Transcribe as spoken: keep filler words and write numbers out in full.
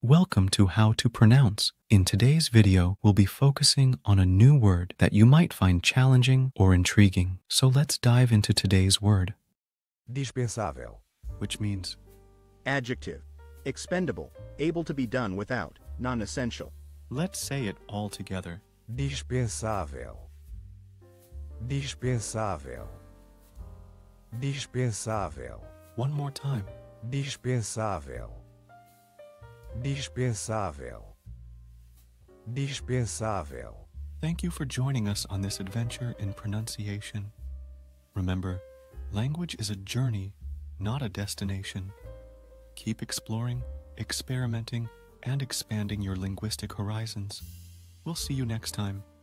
Welcome to How to Pronounce. In today's video, we'll be focusing on a new word that you might find challenging or intriguing. So let's dive into today's word. Dispensável. Which means Adjective. Expendable, able to be done without, non-essential. let's say it all together. Dispensável. Dispensável. Dispensável. One more time. Dispensável. Dispensável. Dispensável. Thank you for joining us on this adventure in pronunciation. Remember, language is a journey, not a destination. Keep exploring, experimenting, and expanding your linguistic horizons. We'll see you next time.